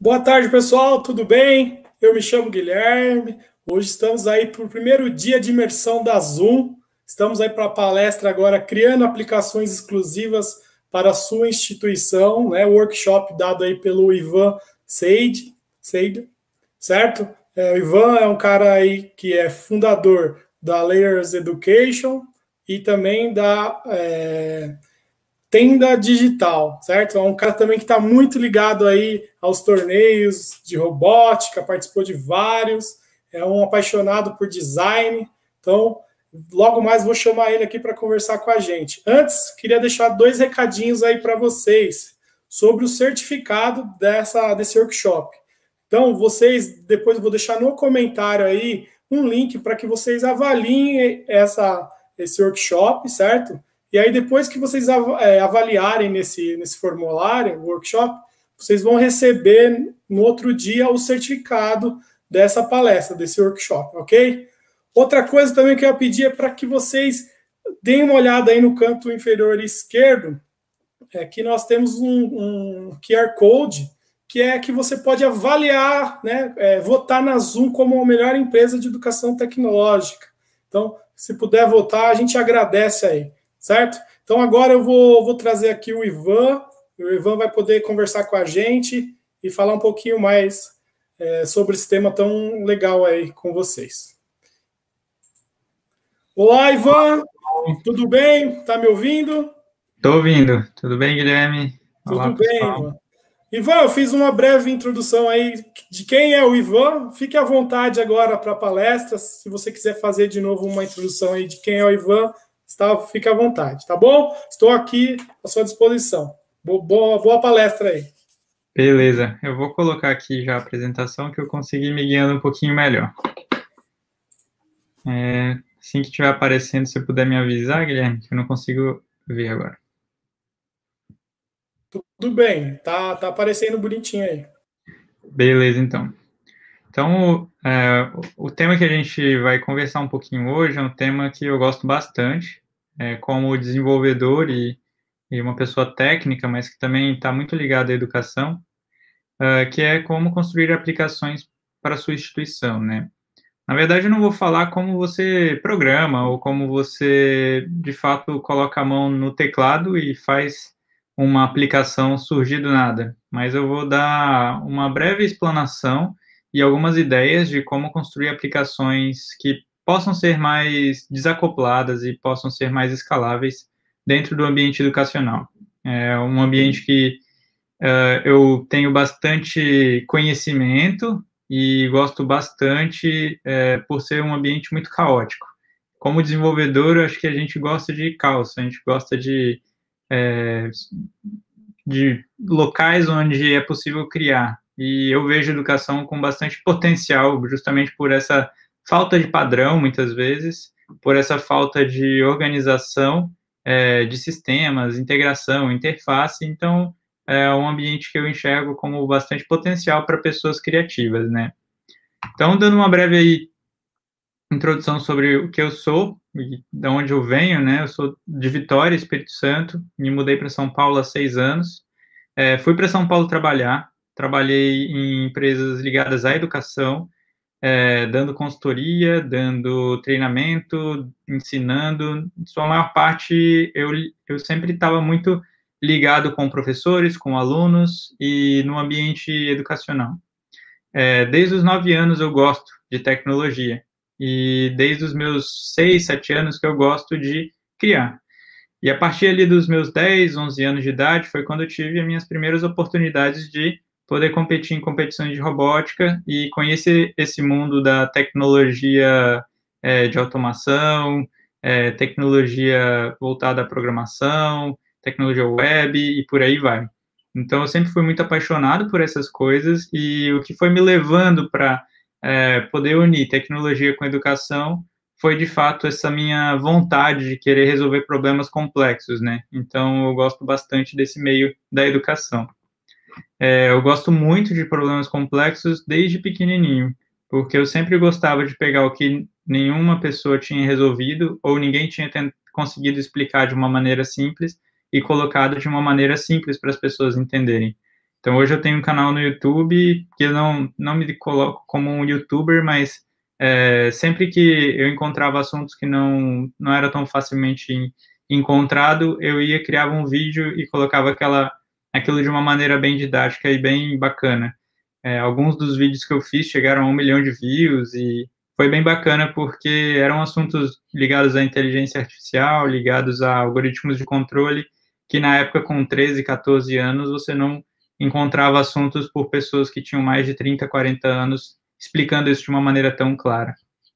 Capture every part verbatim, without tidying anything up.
Boa tarde, pessoal, tudo bem? Eu me chamo Guilherme. Hoje estamos aí para o primeiro dia de imersão da Zoom. Estamos aí para a palestra agora, criando aplicações exclusivas para a sua instituição, né? Workshop dado aí pelo Ivan Seid, Seid, certo? É, o Ivan é um cara aí que é fundador da Layers Education e também da é, Tenda Digital, certo? É um cara também que está muito ligado aí aos torneios de robótica, participou de vários, é um apaixonado por design, então logo mais vou chamar ele aqui para conversar com a gente. Antes, queria deixar dois recadinhos aí para vocês sobre o certificado dessa, desse workshop. Então, vocês, depois eu vou deixar no comentário aí um link para que vocês avaliem essa, esse workshop, certo? E aí, depois que vocês avaliarem nesse, nesse formulário, workshop, vocês vão receber no outro dia o certificado dessa palestra, desse workshop, ok? Outra coisa também que eu ia pedir é para que vocês deem uma olhada aí no canto inferior esquerdo, é que nós temos um, um Q R Code, que é que você pode avaliar, né, é, votar na Zoom como a melhor empresa de educação tecnológica. Então, se puder votar, a gente agradece aí. Certo? Então agora eu vou, vou trazer aqui o Ivan, o Ivan vai poder conversar com a gente e falar um pouquinho mais é, sobre esse tema tão legal aí com vocês. Olá, Ivan, tudo bem? Tá me ouvindo? Estou ouvindo. Tudo bem, Guilherme? Olá, tudo bem, Ivan. Ivan, eu fiz uma breve introdução aí de quem é o Ivan. Fique à vontade agora para a palestra, se você quiser fazer de novo uma introdução aí de quem é o Ivan, Está, fica à vontade, tá bom? Estou aqui à sua disposição. Boa, boa palestra aí. Beleza, eu vou colocar aqui já a apresentação que eu consegui me guiando um pouquinho melhor. É, assim que estiver aparecendo, se puder me avisar, Guilherme, que eu não consigo ver agora. Tudo bem, tá, tá aparecendo bonitinho aí. Beleza, então. Então, é, o tema que a gente vai conversar um pouquinho hoje é um tema que eu gosto bastante, é, como desenvolvedor e, e uma pessoa técnica, mas que também está muito ligado à educação, uh, que é como construir aplicações para a sua instituição, né? Na verdade, eu não vou falar como você programa ou como você, de fato, coloca a mão no teclado e faz uma aplicação surgir do nada, mas eu vou dar uma breve explanação e algumas ideias de como construir aplicações que possam ser mais desacopladas e possam ser mais escaláveis dentro do ambiente educacional. É um ambiente que uh, eu tenho bastante conhecimento e gosto bastante uh, por ser um ambiente muito caótico. Como desenvolvedor, eu acho que a gente gosta de caos, a gente gosta de, uh, de locais onde é possível criar. E eu vejo a educação com bastante potencial, justamente por essa falta de padrão, muitas vezes, por essa falta de organização é, de sistemas, integração, interface. Então, é um ambiente que eu enxergo como bastante potencial para pessoas criativas, né? Então, dando uma breve aí, introdução sobre o que eu sou e de onde eu venho, né? Eu sou de Vitória, Espírito Santo, me mudei para São Paulo há seis anos. É, fui para São Paulo trabalhar, trabalhei em empresas ligadas à educação, é, dando consultoria, dando treinamento, ensinando. Em sua maior parte, eu, eu sempre estava muito ligado com professores, com alunos e no ambiente educacional. É, desde os nove anos eu gosto de tecnologia e desde os meus seis, sete anos que eu gosto de criar. E a partir ali dos meus dez, onze anos de idade foi quando eu tive as minhas primeiras oportunidades de poder competir em competições de robótica e conhecer esse mundo da tecnologia é, de automação, é, tecnologia voltada à programação, tecnologia web e por aí vai. Então, eu sempre fui muito apaixonado por essas coisas e o que foi me levando para é, poder unir tecnologia com educação foi, de fato, essa minha vontade de querer resolver problemas complexos, né? Então, eu gosto bastante desse meio da educação. É, eu gosto muito de problemas complexos desde pequenininho, porque eu sempre gostava de pegar o que nenhuma pessoa tinha resolvido ou ninguém tinha conseguido explicar de uma maneira simples e colocado de uma maneira simples para as pessoas entenderem. Então, hoje eu tenho um canal no YouTube, que eu não, não me coloco como um YouTuber, mas é, sempre que eu encontrava assuntos que não, não era tão facilmente encontrado, eu ia, criava um vídeo e colocava aquela, aquilo de uma maneira bem didática e bem bacana. É, alguns dos vídeos que eu fiz chegaram a um milhão de views e foi bem bacana porque eram assuntos ligados à inteligência artificial, ligados a algoritmos de controle, que na época, com treze, quatorze anos, você não encontrava assuntos por pessoas que tinham mais de trinta, quarenta anos, explicando isso de uma maneira tão clara.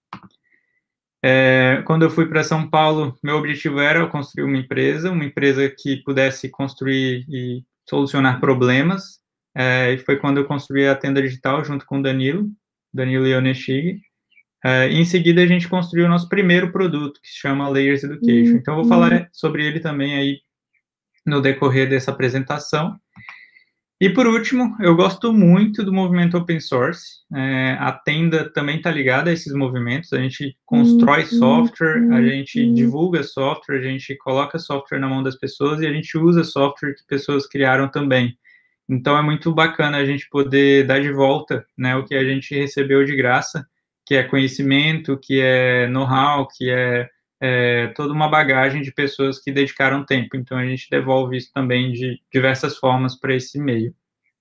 É, quando eu fui para São Paulo, meu objetivo era construir uma empresa, uma empresa que pudesse construir e solucionar problemas, é, e foi quando eu construí a Tenda Digital junto com o Danilo, Danilo Ioneshig. É, em seguida, a gente construiu o nosso primeiro produto, que se chama Layers Education. Então, eu vou falar sobre ele também aí no decorrer dessa apresentação. E, por último, eu gosto muito do movimento open source. É, a Tenda também está ligada a esses movimentos. A gente constrói software, a gente divulga software, a gente coloca software na mão das pessoas e a gente usa software que pessoas criaram também. Então, é muito bacana a gente poder dar de volta, né, o que a gente recebeu de graça, que é conhecimento, que é know-how, que é, é toda uma bagagem de pessoas que dedicaram tempo. Então, a gente devolve isso também de diversas formas para esse meio.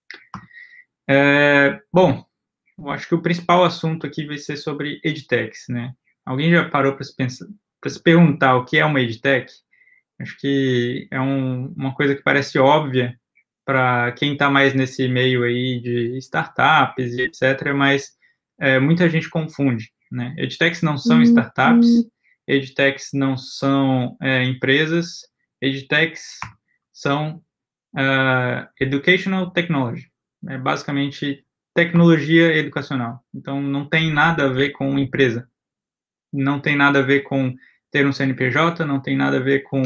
É, bom, eu acho que o principal assunto aqui vai ser sobre edtechs, né? Alguém já parou para se, se perguntar o que é uma edtech? Acho que é um, uma coisa que parece óbvia para quem está mais nesse meio aí de startups e etcétera, mas é, muita gente confunde, né? Edtechs não são startups, edtechs não são é, empresas, edtechs são uh, educational technology, é basicamente tecnologia educacional. Então, não tem nada a ver com empresa, não tem nada a ver com ter um C N P J, não tem nada a ver com,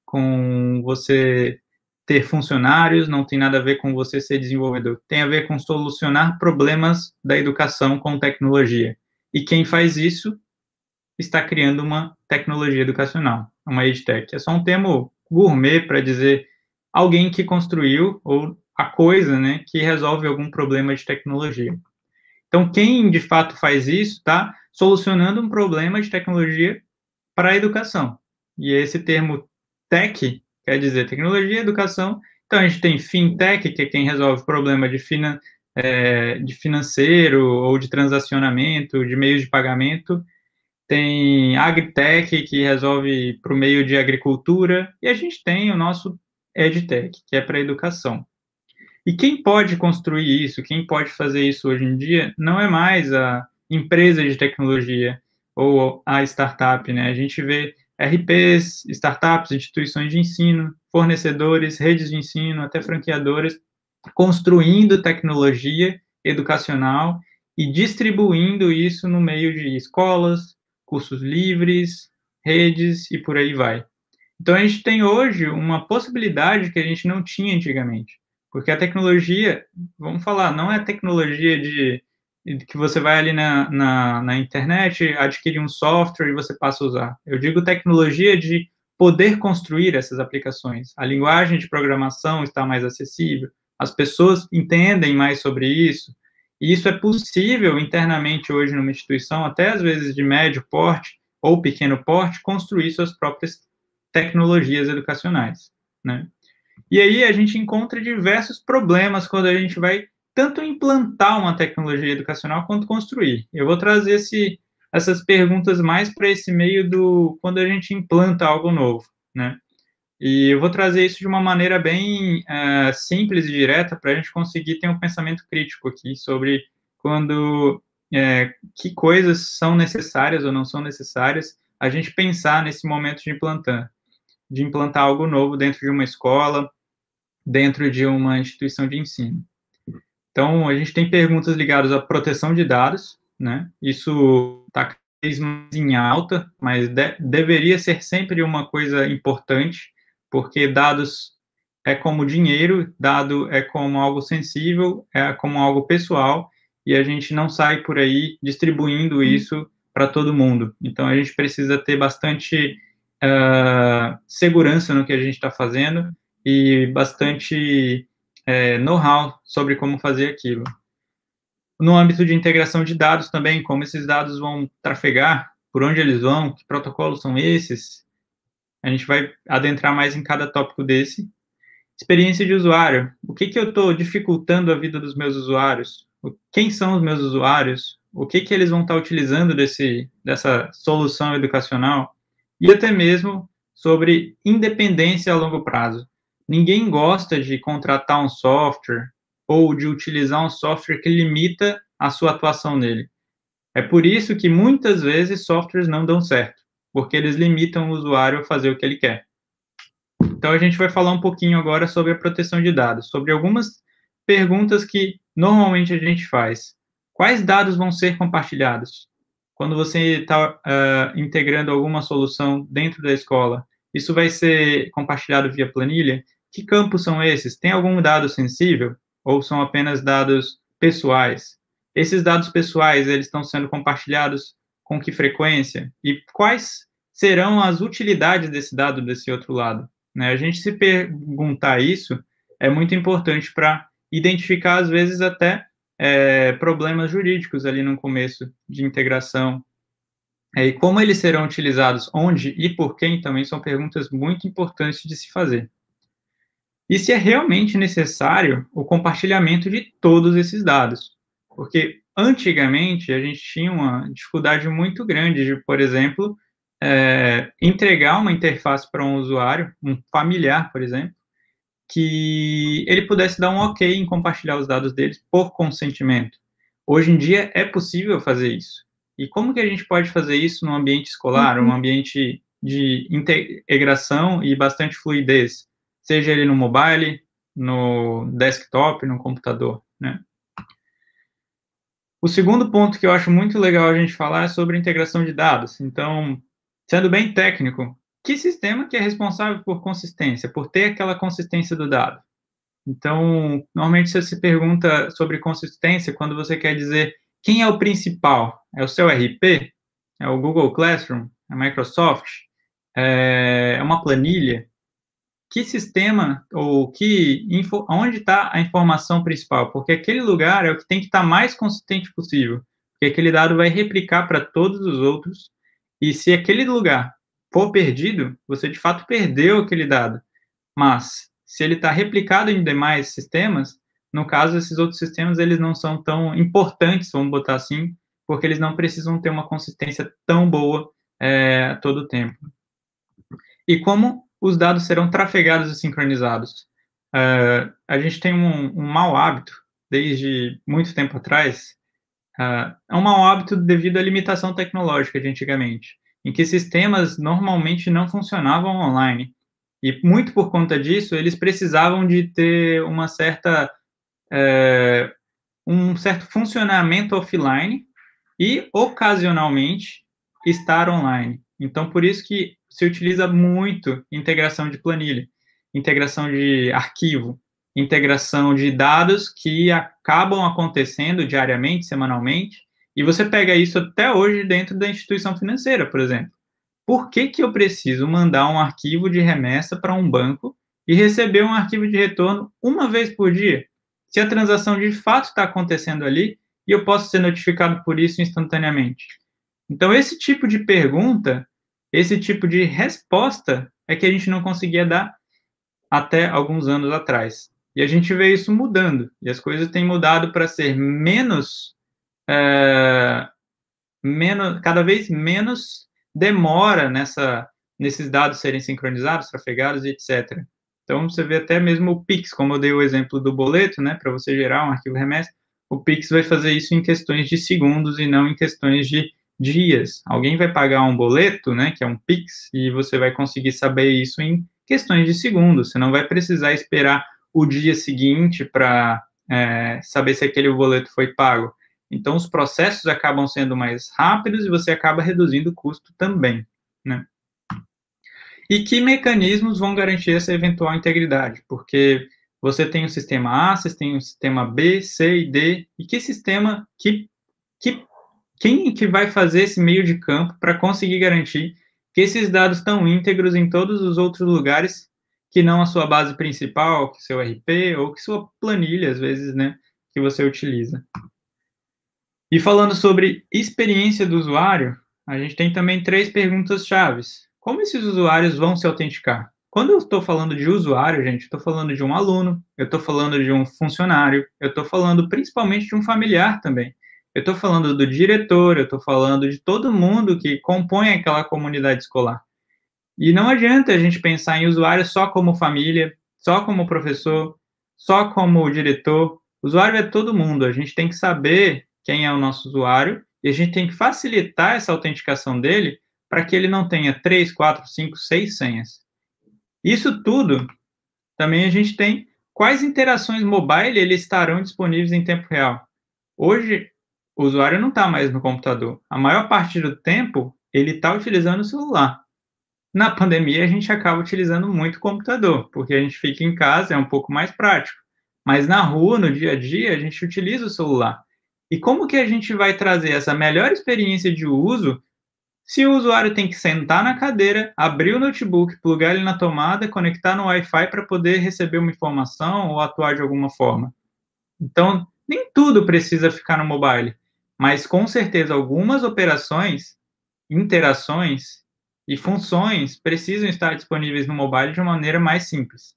com você ter funcionários, não tem nada a ver com você ser desenvolvedor. Tem a ver com solucionar problemas da educação com tecnologia. E quem faz isso está criando uma tecnologia educacional, uma edtech. É só um termo gourmet para dizer alguém que construiu, ou a coisa, né, que resolve algum problema de tecnologia. Então, quem de fato faz isso está solucionando um problema de tecnologia para a educação. E esse termo tech quer dizer tecnologia e educação. Então, a gente tem fintech, que é quem resolve problema de, finan é, de financeiro ou de transacionamento, de meios de pagamento. Tem agritech, que resolve para o meio de agricultura. E a gente tem o nosso edtech, que é para educação. E quem pode construir isso, quem pode fazer isso hoje em dia, não é mais a empresa de tecnologia ou a startup, né? A gente vê R Ps, startups, instituições de ensino, fornecedores, redes de ensino, até franqueadoras, construindo tecnologia educacional e distribuindo isso no meio de escolas, cursos livres, redes e por aí vai. Então, a gente tem hoje uma possibilidade que a gente não tinha antigamente. Porque a tecnologia, vamos falar, não é a tecnologia de, de que você vai ali na, na, na internet, adquire um software e você passa a usar. Eu digo tecnologia de poder construir essas aplicações. A linguagem de programação está mais acessível, as pessoas entendem mais sobre isso, e isso é possível internamente hoje numa instituição, até às vezes de médio porte ou pequeno porte, construir suas próprias tecnologias educacionais, né? E aí a gente encontra diversos problemas quando a gente vai tanto implantar uma tecnologia educacional quanto construir. Eu vou trazer esse, essas perguntas mais para esse meio do quando a gente implanta algo novo, né? E eu vou trazer isso de uma maneira bem uh, simples e direta para a gente conseguir ter um pensamento crítico aqui sobre quando é, que coisas são necessárias ou não são necessárias a gente pensar nesse momento de implantar, de implantar algo novo dentro de uma escola, dentro de uma instituição de ensino. Então, a gente tem perguntas ligadas à proteção de dados, né? Isso está cada vez mais em alta, mas de, deveria ser sempre uma coisa importante, porque dados é como dinheiro, dado é como algo sensível, é como algo pessoal, e a gente não sai por aí distribuindo isso para todo mundo. Então, a gente precisa ter bastante uh, segurança no que a gente está fazendo, e bastante é, know-how sobre como fazer aquilo. No âmbito de integração de dados também, como esses dados vão trafegar, por onde eles vão, que protocolos são esses, a gente vai adentrar mais em cada tópico desse. Experiência de usuário, o que, que eu estou dificultando a vida dos meus usuários? Quem são os meus usuários? O que, que eles vão estar utilizando desse, dessa solução educacional? E até mesmo sobre independência a longo prazo. Ninguém gosta de contratar um software ou de utilizar um software que limita a sua atuação nele. É por isso que muitas vezes softwares não dão certo, porque eles limitam o usuário a fazer o que ele quer. Então, a gente vai falar um pouquinho agora sobre a proteção de dados, sobre algumas perguntas que normalmente a gente faz. Quais dados vão ser compartilhados? Quando você está uh, integrando alguma solução dentro da escola, isso vai ser compartilhado via planilha? Que campos são esses? Tem algum dado sensível? Ou são apenas dados pessoais? Esses dados pessoais, eles estão sendo compartilhados com que frequência? E quais serão as utilidades desse dado desse outro lado? Né? A gente se perguntar isso é muito importante para identificar, às vezes, até é, problemas jurídicos ali no começo de integração. É, e como eles serão utilizados, onde e por quem, também são perguntas muito importantes de se fazer. E se é realmente necessário o compartilhamento de todos esses dados. Porque, antigamente, a gente tinha uma dificuldade muito grande de, por exemplo, é, entregar uma interface para um usuário, um familiar, por exemplo, que ele pudesse dar um ok em compartilhar os dados deles por consentimento. Hoje em dia é possível fazer isso. E como que a gente pode fazer isso num ambiente escolar, um ambiente de integração e bastante fluidez, seja ele no mobile, no desktop, no computador, né? O segundo ponto que eu acho muito legal a gente falar é sobre integração de dados. Então, sendo bem técnico, que sistema que é responsável por consistência, por ter aquela consistência do dado? Então, normalmente você se pergunta sobre consistência quando você quer dizer quem é o principal? É o seu R P? É o Google Classroom? É a Microsoft? É uma planilha? Que sistema ou que info, onde está a informação principal? Porque aquele lugar é o que tem que estar mais consistente possível, porque aquele dado vai replicar para todos os outros, e se aquele lugar for perdido, você de fato perdeu aquele dado. Mas se ele está replicado em demais sistemas, no caso, esses outros sistemas eles não são tão importantes, vamos botar assim, porque eles não precisam ter uma consistência tão boa é, a todo tempo. E como os dados serão trafegados e sincronizados? Uh, a gente tem um, um mau hábito, desde muito tempo atrás, uh, é um mau hábito devido à limitação tecnológica de antigamente, em que sistemas normalmente não funcionavam online. E muito por conta disso, eles precisavam de ter uma certa, é, um certo funcionamento offline e, ocasionalmente, estar online. Então, por isso que se utiliza muito integração de planilha, integração de arquivo, integração de dados que acabam acontecendo diariamente, semanalmente, e você pega isso até hoje dentro da instituição financeira, por exemplo. Por que que eu preciso mandar um arquivo de remessa para um banco e receber um arquivo de retorno uma vez por dia? Se a transação de fato está acontecendo ali e eu posso ser notificado por isso instantaneamente. Então, esse tipo de pergunta, esse tipo de resposta é que a gente não conseguia dar até alguns anos atrás. E a gente vê isso mudando, e as coisas têm mudado para ser menos, é, menos, cada vez menos demora nessa, nesses dados serem sincronizados, trafegados e etcétera. Então, você vê até mesmo o Pix, como eu dei o exemplo do boleto, né, para você gerar um arquivo remessa, o Pix vai fazer isso em questões de segundos e não em questões de dias. Alguém vai pagar um boleto, né, que é um Pix, e você vai conseguir saber isso em questões de segundos. Você não vai precisar esperar o dia seguinte para é, saber se aquele boleto foi pago. Então, os processos acabam sendo mais rápidos e você acaba reduzindo o custo também, né? E que mecanismos vão garantir essa eventual integridade? Porque você tem o sistema A, você tem o sistema B, C e D, e que sistema, que, que, quem que vai fazer esse meio de campo para conseguir garantir que esses dados estão íntegros em todos os outros lugares que não a sua base principal, que seu R P, ou que sua planilha, às vezes, né, que você utiliza. E falando sobre experiência do usuário, a gente tem também três perguntas chaves. Como esses usuários vão se autenticar? Quando eu estou falando de usuário, gente, estou falando de um aluno, eu estou falando de um funcionário, eu estou falando principalmente de um familiar também. Eu estou falando do diretor, eu estou falando de todo mundo que compõe aquela comunidade escolar. E não adianta a gente pensar em usuário só como família, só como professor, só como diretor. O usuário é todo mundo. A gente tem que saber quem é o nosso usuário e a gente tem que facilitar essa autenticação dele para que ele não tenha três, quatro, cinco, seis senhas. Isso tudo, também a gente tem quais interações mobile eles estarão disponíveis em tempo real. Hoje, o usuário não está mais no computador. A maior parte do tempo, ele está utilizando o celular. Na pandemia, a gente acaba utilizando muito o computador, porque a gente fica em casa, é um pouco mais prático. Mas na rua, no dia a dia, a gente utiliza o celular. E como que a gente vai trazer essa melhor experiência de uso se o usuário tem que sentar na cadeira, abrir o notebook, plugar ele na tomada, conectar no Wi-Fi para poder receber uma informação ou atuar de alguma forma? Então, nem tudo precisa ficar no mobile, mas com certeza algumas operações, interações e funções precisam estar disponíveis no mobile de uma maneira mais simples.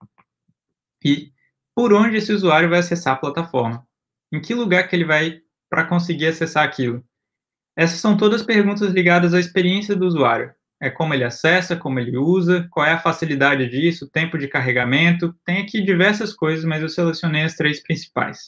E por onde esse usuário vai acessar a plataforma? Em que lugar que ele vai para conseguir acessar aquilo? Essas são todas perguntas ligadas à experiência do usuário. É como ele acessa, como ele usa, qual é a facilidade disso, tempo de carregamento. Tem aqui diversas coisas, mas eu selecionei as três principais.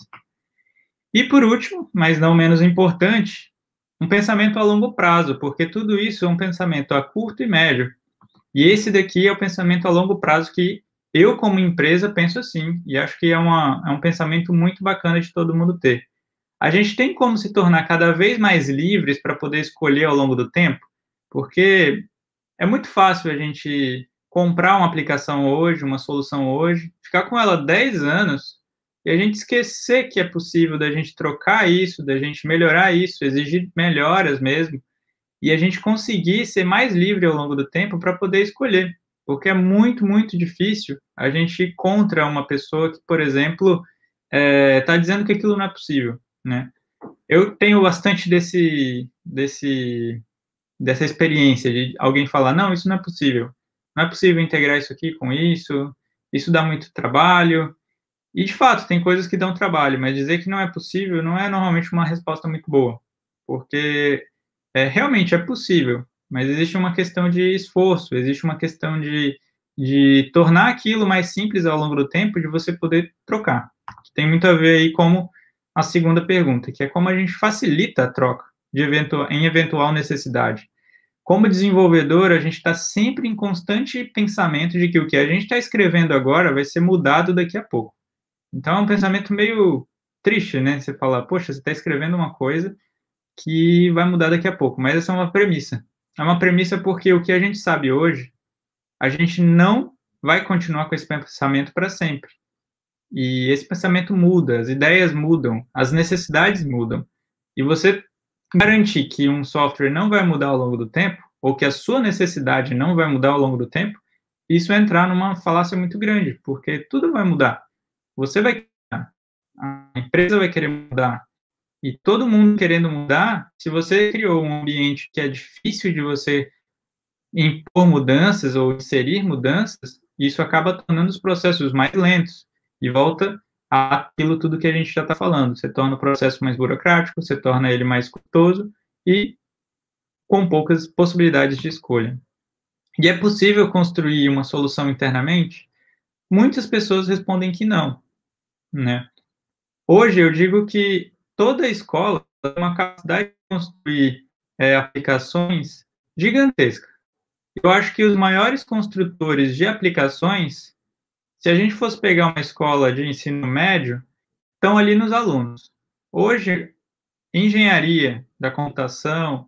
E por último, mas não menos importante, um pensamento a longo prazo, porque tudo isso é um pensamento a curto e médio. E esse daqui é o pensamento a longo prazo que eu, como empresa, penso assim, e acho que é, uma, é um pensamento muito bacana de todo mundo ter. A gente tem como se tornar cada vez mais livres para poder escolher ao longo do tempo, porque é muito fácil a gente comprar uma aplicação hoje, uma solução hoje, ficar com ela dez anos e a gente esquecer que é possível da gente trocar isso, da gente melhorar isso, exigir melhoras mesmo, e a gente conseguir ser mais livre ao longo do tempo para poder escolher, porque é muito, muito difícil a gente ir contra uma pessoa que, por exemplo, está é, dizendo que aquilo não é possível, né? Eu tenho bastante desse, desse, dessa experiência de alguém falar, não, isso não é possível, não é possível integrar isso aqui com isso, isso dá muito trabalho, e de fato, tem coisas que dão trabalho, mas dizer que não é possível não é normalmente uma resposta muito boa, porque é, realmente é possível, mas existe uma questão de esforço, existe uma questão de, de tornar aquilo mais simples ao longo do tempo, de você poder trocar, que tem muito a ver aí como a segunda pergunta, que é como a gente facilita a troca de eventual, em eventual necessidade. Como desenvolvedor, a gente está sempre em constante pensamento de que o que a gente está escrevendo agora vai ser mudado daqui a pouco. Então, é um pensamento meio triste, né? Você fala, poxa, você está escrevendo uma coisa que vai mudar daqui a pouco, mas essa é uma premissa. É uma premissa porque o que a gente sabe hoje, a gente não vai continuar com esse pensamento para sempre. E esse pensamento muda, as ideias mudam, as necessidades mudam. E você garantir que um software não vai mudar ao longo do tempo, ou que a sua necessidade não vai mudar ao longo do tempo, isso é entrar numa falácia muito grande, porque tudo vai mudar. Você vai querer mudar, a empresa vai querer mudar, e todo mundo querendo mudar, se você criou um ambiente que é difícil de você impor mudanças ou inserir mudanças, isso acaba tornando os processos mais lentos. E volta àquilo tudo que a gente já está falando. Você torna o processo mais burocrático, você torna ele mais custoso e com poucas possibilidades de escolha. E é possível construir uma solução internamente? Muitas pessoas respondem que não, né? Hoje eu digo que toda escola tem uma capacidade de construir é, aplicações gigantesca. Eu acho que os maiores construtores de aplicações, se a gente fosse pegar uma escola de ensino médio, estão ali nos alunos. Hoje, engenharia da computação,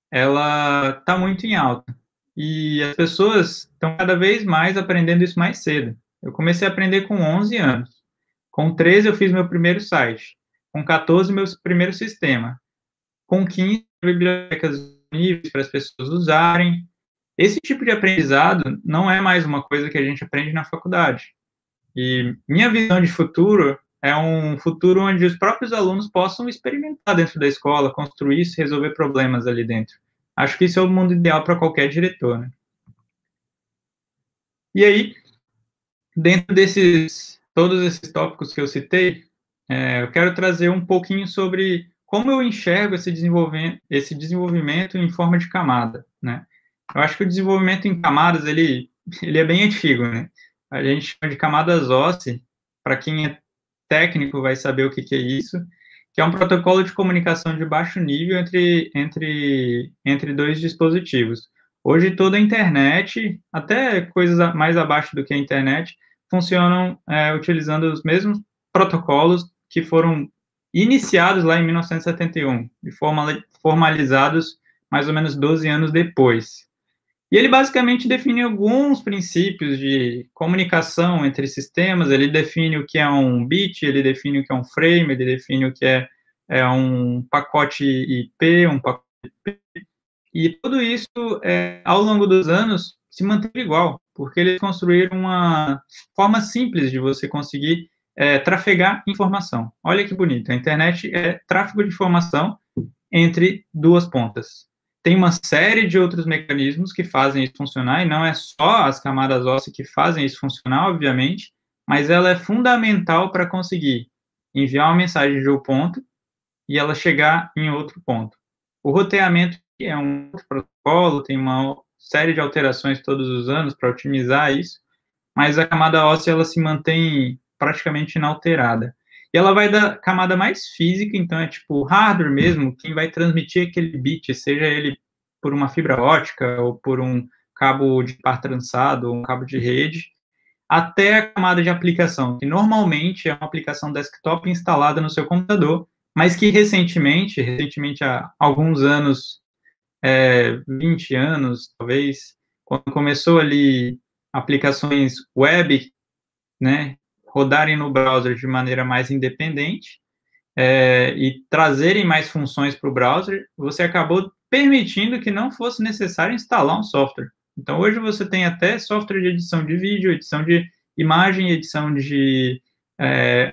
ela está muito em alta. E as pessoas estão cada vez mais aprendendo isso mais cedo. Eu comecei a aprender com onze anos. Com treze, eu fiz meu primeiro site. Com quatorze, meu primeiro sistema. Com quinze, bibliotecas disponíveis para as pessoas usarem. Esse tipo de aprendizado não é mais uma coisa que a gente aprende na faculdade. E minha visão de futuro é um futuro onde os próprios alunos possam experimentar dentro da escola, construir isso, resolver problemas ali dentro. Acho que isso é o mundo ideal para qualquer diretor, né? E aí, dentro desses, todos esses tópicos que eu citei, é, eu quero trazer um pouquinho sobre como eu enxergo esse desenvolvimento, esse desenvolvimento em forma de camada, né? Eu acho que o desenvolvimento em camadas, ele, ele é bem antigo, né? A gente chama de camadas ósseas, para quem é técnico vai saber o que, que é isso, que é um protocolo de comunicação de baixo nível entre, entre, entre dois dispositivos. Hoje toda a internet, até coisas mais abaixo do que a internet, funcionam é, utilizando os mesmos protocolos que foram iniciados lá em mil novecentos e setenta e um e formalizados mais ou menos doze anos depois. E ele basicamente define alguns princípios de comunicação entre sistemas, ele define o que é um bit, ele define o que é um frame, ele define o que é, é um pacote I P, um pacote I P, e tudo isso, é, ao longo dos anos, se manteve igual, porque eles construíram uma forma simples de você conseguir é, trafegar informação. Olha que bonito, a internet é tráfego de informação entre duas pontas. Tem uma série de outros mecanismos que fazem isso funcionar, e não é só as camadas ósseas que fazem isso funcionar, obviamente, mas ela é fundamental para conseguir enviar uma mensagem de um ponto e ela chegar em outro ponto. O roteamento é um outro protocolo, tem uma série de alterações todos os anos para otimizar isso, mas a camada óssea ela se mantém praticamente inalterada. E ela vai da camada mais física, então é tipo hardware mesmo, quem vai transmitir aquele bit, seja ele por uma fibra ótica ou por um cabo de par trançado, ou um cabo de rede, até a camada de aplicação, que normalmente é uma aplicação desktop instalada no seu computador, mas que recentemente, recentemente há alguns anos, é, vinte anos, talvez, quando começou ali aplicações web, né, rodarem no browser de maneira mais independente é, e trazerem mais funções para o browser, você acabou permitindo que não fosse necessário instalar um software. Então, hoje você tem até software de edição de vídeo, edição de imagem, edição de é,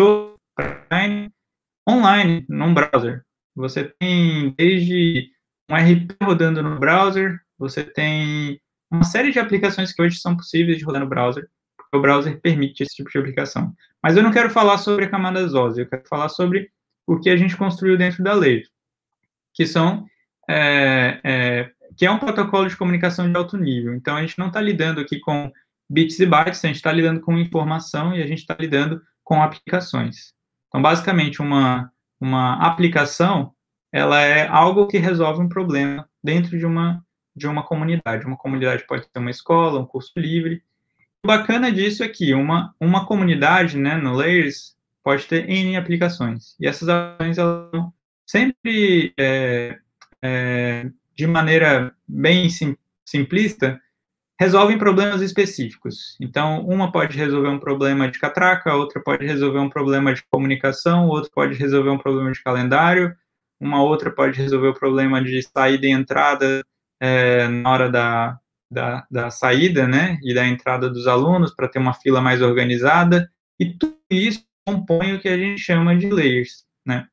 online, num browser. Você tem desde um R P rodando no browser, você tem uma série de aplicações que hoje são possíveis de rodar no browser, porque o browser permite esse tipo de aplicação. Mas eu não quero falar sobre a camada óssea, eu quero falar sobre o que a gente construiu dentro da lei, que são é, é, que é um protocolo de comunicação de alto nível. Então, a gente não está lidando aqui com bits e bytes, a gente está lidando com informação e a gente está lidando com aplicações. Então, basicamente, uma, uma aplicação, ela é algo que resolve um problema dentro de uma, de uma comunidade. Uma comunidade pode ser uma escola, um curso livre. O bacana disso é que uma, uma comunidade, né, no Layers, pode ter N aplicações. E essas aplicações, elas são sempre, é, é, de maneira bem sim, simplista, resolvem problemas específicos. Então, uma pode resolver um problema de catraca, outra pode resolver um problema de comunicação, outra pode resolver um problema de calendário, uma outra pode resolver o problema de saída e entrada é, na hora da, da, da saída, né, e da entrada dos alunos, para ter uma fila mais organizada, e tudo isso compõe o que a gente chama de layers, né.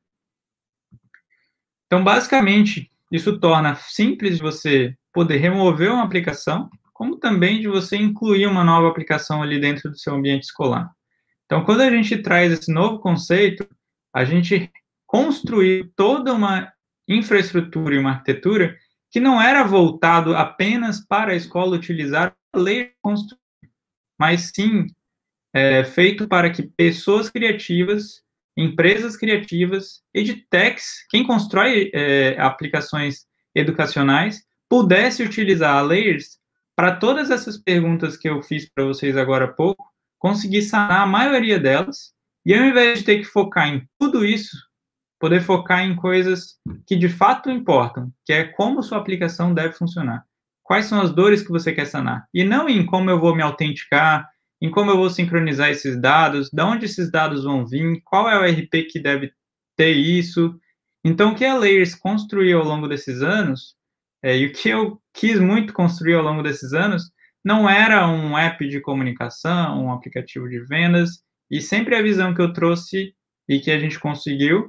Então, basicamente, isso torna simples de você poder remover uma aplicação, como também de você incluir uma nova aplicação ali dentro do seu ambiente escolar. Então, quando a gente traz esse novo conceito, a gente construiu toda uma infraestrutura e uma arquitetura que não era voltado apenas para a escola utilizar a lei construída, mas sim é, feito para que pessoas criativas, empresas criativas, edtechs, quem constrói é, aplicações educacionais, pudesse utilizar a Layers para todas essas perguntas que eu fiz para vocês agora há pouco, conseguir sanar a maioria delas, e ao invés de ter que focar em tudo isso, poder focar em coisas que de fato importam, que é como sua aplicação deve funcionar. Quais são as dores que você quer sanar? E não em como eu vou me autenticar, em como eu vou sincronizar esses dados, de onde esses dados vão vir, qual é o R P que deve ter isso. Então, o que a Layers construiu ao longo desses anos É, e o que eu quis muito construir ao longo desses anos não era um app de comunicação, um aplicativo de vendas, e sempre a visão que eu trouxe e que a gente conseguiu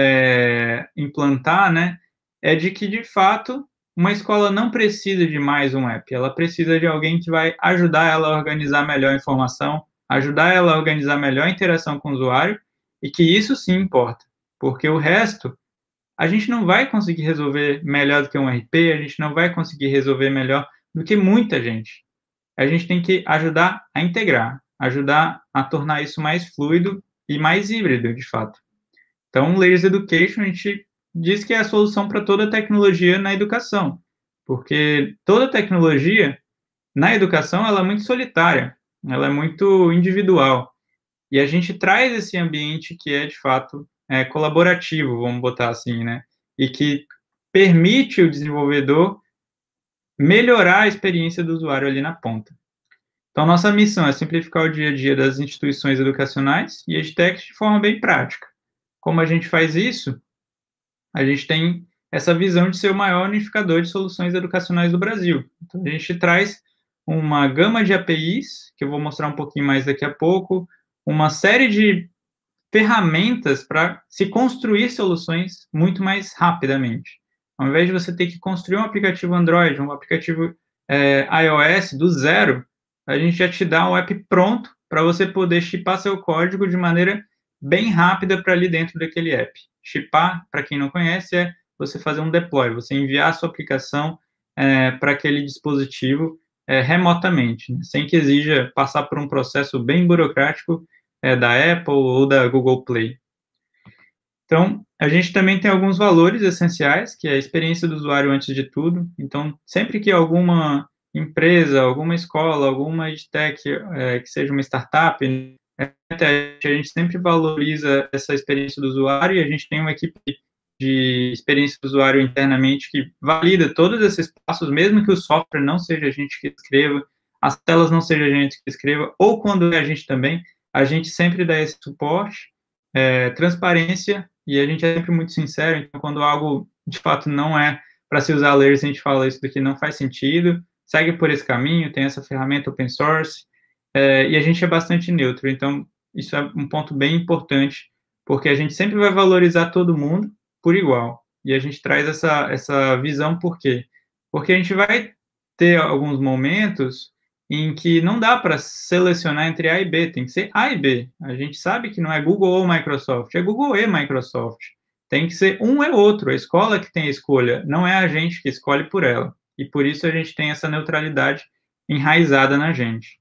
é, implantar, né, é de que, de fato, uma escola não precisa de mais um app, ela precisa de alguém que vai ajudar ela a organizar melhor a informação, ajudar ela a organizar melhor a interação com o usuário, e que isso sim importa, porque o resto a gente não vai conseguir resolver melhor do que um R P, a gente não vai conseguir resolver melhor do que muita gente. A gente tem que ajudar a integrar, ajudar a tornar isso mais fluido e mais híbrido, de fato. Então, Layers Education, a gente diz que é a solução para toda tecnologia na educação, porque toda tecnologia na educação ela é muito solitária, ela é muito individual, e a gente traz esse ambiente que é, de fato, é, colaborativo, vamos botar assim, né? E que permite o desenvolvedor melhorar a experiência do usuário ali na ponta. Então, nossa missão é simplificar o dia a dia das instituições educacionais e edtechs de forma bem prática. Como a gente faz isso? A gente tem essa visão de ser o maior unificador de soluções educacionais do Brasil. Então, a gente traz uma gama de A P Is, que eu vou mostrar um pouquinho mais daqui a pouco, uma série de ferramentas para se construir soluções muito mais rapidamente. Ao invés de você ter que construir um aplicativo Android, um aplicativo é, iOS do zero, a gente já te dá um app pronto para você poder chipar seu código de maneira bem rápida para ali dentro daquele app. Chipar, para quem não conhece, é você fazer um deploy, você enviar a sua aplicação é, para aquele dispositivo é, remotamente, né, sem que exija passar por um processo bem burocrático é, da Apple ou da Google Play. Então, a gente também tem alguns valores essenciais, que é a experiência do usuário antes de tudo. Então, sempre que alguma empresa, alguma escola, alguma edtech, é, que seja uma startup, a gente sempre valoriza essa experiência do usuário, e a gente tem uma equipe de experiência do usuário internamente que valida todos esses passos, mesmo que o software não seja a gente que escreva, as telas não seja a gente que escreva, ou quando é a gente também, a gente sempre dá esse suporte, é, transparência, e a gente é sempre muito sincero. Então, quando algo, de fato, não é para se usar layers, a gente fala isso daqui não faz sentido, segue por esse caminho, tem essa ferramenta open source, é, e a gente é bastante neutro. Então, isso é um ponto bem importante, porque a gente sempre vai valorizar todo mundo por igual, e a gente traz essa, essa visão. Por quê? Porque a gente vai ter alguns momentos em que não dá para selecionar entre A e B, tem que ser A e B. A gente sabe que não é Google ou Microsoft, é Google e Microsoft. Tem que ser um é outro, a escola que tem a escolha, não é a gente que escolhe por ela. E por isso a gente tem essa neutralidade enraizada na gente.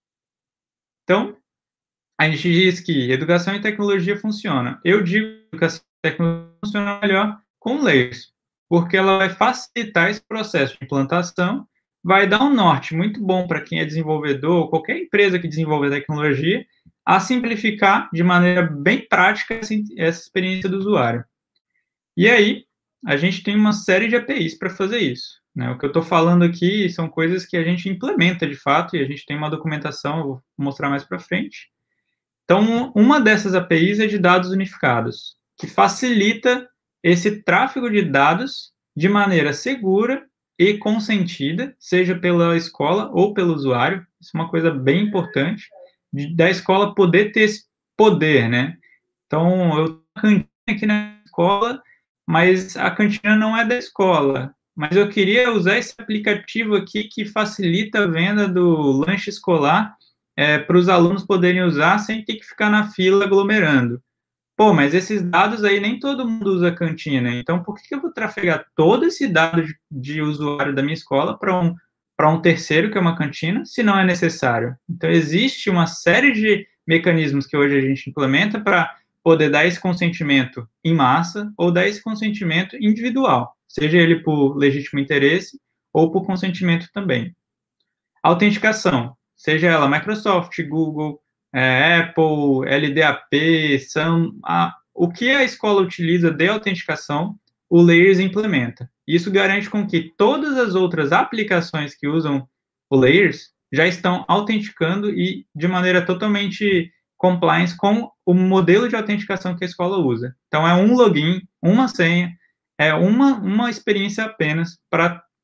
Então, a gente diz que educação e tecnologia funcionam. Eu digo que educação e tecnologia funcionam melhor com layers, porque ela vai facilitar esse processo de implantação, vai dar um norte muito bom para quem é desenvolvedor, ou qualquer empresa que desenvolve tecnologia, a simplificar de maneira bem prática essa, essa experiência do usuário. E aí, a gente tem uma série de A P Is para fazer isso, né? O que eu estou falando aqui são coisas que a gente implementa de fato, e a gente tem uma documentação, eu vou mostrar mais para frente. Então, uma dessas A P Is é de dados unificados, que facilita esse tráfego de dados de maneira segura e consentida, seja pela escola ou pelo usuário. Isso é uma coisa bem importante, de, da escola poder ter esse poder, né? Então, eu tenho uma cantina aqui na escola, mas a cantina não é da escola. Mas eu queria usar esse aplicativo aqui que facilita a venda do lanche escolar é, para os alunos poderem usar sem ter que ficar na fila aglomerando. Pô, mas esses dados aí nem todo mundo usa cantina, então por que eu vou trafegar todo esse dado de, de usuário da minha escola para um, para um terceiro, que é uma cantina, se não é necessário? Então, existe uma série de mecanismos que hoje a gente implementa para poder dar esse consentimento em massa ou dar esse consentimento individual, seja ele por legítimo interesse ou por consentimento também. Autenticação, seja ela Microsoft, Google, é, Apple, L D A P, são a, o que a escola utiliza de autenticação, o Layers implementa. Isso garante com que todas as outras aplicações que usam o Layers já estão autenticando e de maneira totalmente compliance com o modelo de autenticação que a escola usa. Então, é um login, uma senha, é uma, uma experiência apenas para